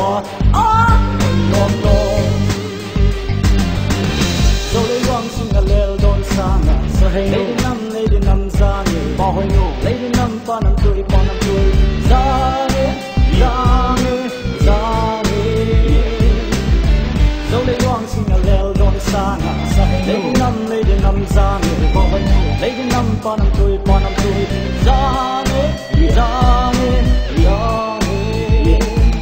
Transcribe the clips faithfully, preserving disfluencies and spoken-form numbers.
lo á lo lo dâu lấy loang xin ngà leo đôn sang à sa hay lấy đi năm lấy đi năm ra nghề bao hồi nụ lấy đi năm ba năm tuổi ba năm tuổi ra nghề ra nghề ra nghề dâu lấy loang xin ngà leo đôn sang à sa hay lấy đi năm lấy đi năm ra nghề bao hồi nụ lấy đi năm ba năm tuổi ba năm tuổi ra nghề ra nghề ra nghề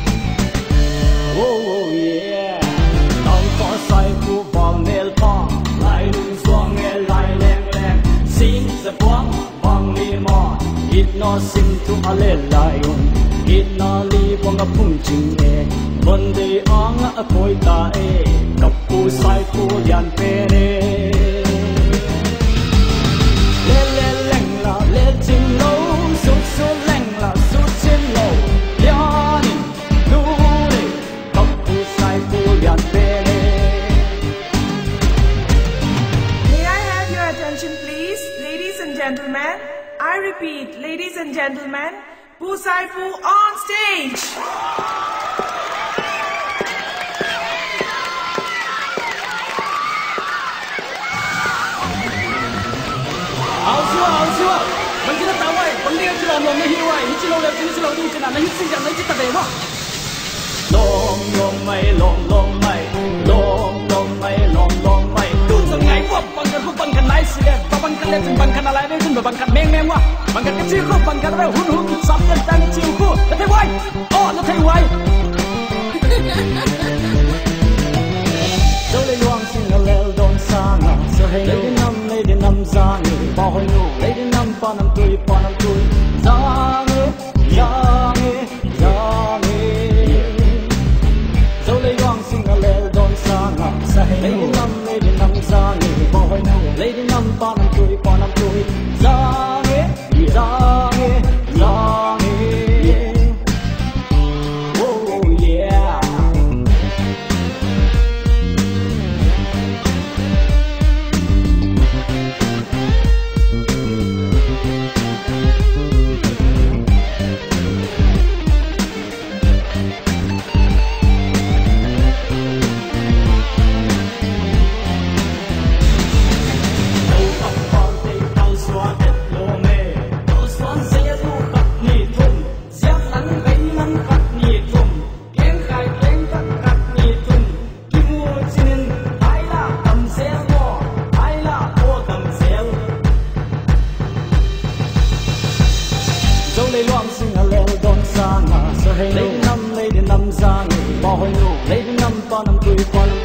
oh oh yeah nong có sai phu vào nel pa lại lung xoang nghe lại leng leng xin sẽ quăng bằng li mò ít nó xin tu a le lại on ít nó li bong a phung ching e vấn đề ang a khoi ta e Kapu Saipu yan pe ne le le leng la le ching lo su su leng la su chin lo ya ni lu ni Kapu Saipu yan pe ne. May I have your attention please, ladies and gentlemen? I repeat, ladies and gentlemen, Kapu Saipu on stage. Hảo chưa, hảo chưa? Mình chỉ là tao vậy, vấn đề chỉ là lòng mới hiểu vậy, chỉ là lòng chỉ là lòng chỉ là nó sinh ra nó chỉ tập để mà. Lòng lòng mày, lòng lòng mày, lòng lòng mày, lòng lòng mày. Tu sang ngày qua, bằng cái khúc bằng cái này xí đẹp, và bằng cái lệ bằng cái nào lại đây cũng bằng cái mềm mềm quá, bằng cái chiêu khúc bằng cái đó hun hun sắm cái tăng chiêu khúc, nó thấy vậy, oh nó thấy vậy. Dâu lấy loang xin ngà leo đôn sang à, sa hay lấy đi năm lấy đi năm ra nghề bao hồi nụ lấy đi năm ba năm tuổi ba năm tuổi ra nghề ra nghề ra nghề dâu lấy loang xin ngà leo đôn sang à, sa hay lấy đi năm lấy đi năm ra nghề bao hồi nụ lấy đi năm ba năm tuổi ba năm tuổi ra nghề ra nghề ra nghề oh yeah. Dâu lấy loang xin ngà leo đón sang à sa hay lấy đi năm lấy đi năm ra nghề bao hồi nụ lấy đi năm ba năm tuổi ba năm